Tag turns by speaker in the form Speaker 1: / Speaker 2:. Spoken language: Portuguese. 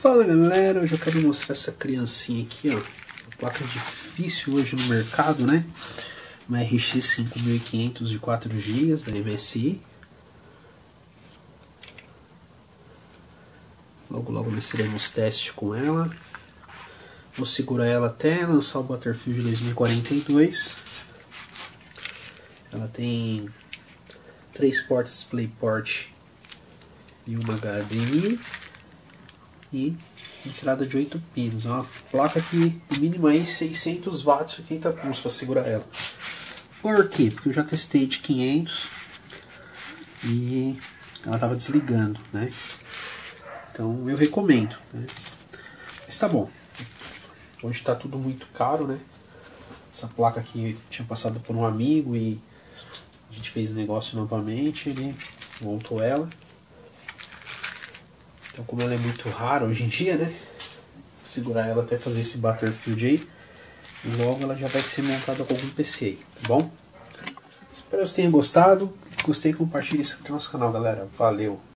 Speaker 1: Fala galera, hoje eu quero mostrar essa criancinha aqui, ó. Uma placa difícil hoje no mercado, né? Uma RX 5500 de 4 GB da MSI. Logo nós teremos teste com ela. Vou segurar ela até lançar o Battlefield 2042. Ela tem 3 portas DisplayPort e uma HDMI. E entrada de 8 pinos. É uma placa que o mínimo é 600 watts, 80 pulsos para segurar ela. Por quê? Porque eu já testei de 500 e ela estava desligando, né? Então eu recomendo, né? Mas tá bom. Hoje está tudo muito caro, né? Essa placa aqui tinha passado por um amigo e a gente fez negócio novamente, ele montou ela. Então, como ela é muito rara hoje em dia, né? Vou segurar ela até fazer esse Battlefield aí. E logo ela já vai ser montada com algum PC aí, tá bom? Espero que vocês tenham gostado. Gostei, compartilhe isso aqui no nosso canal, galera. Valeu!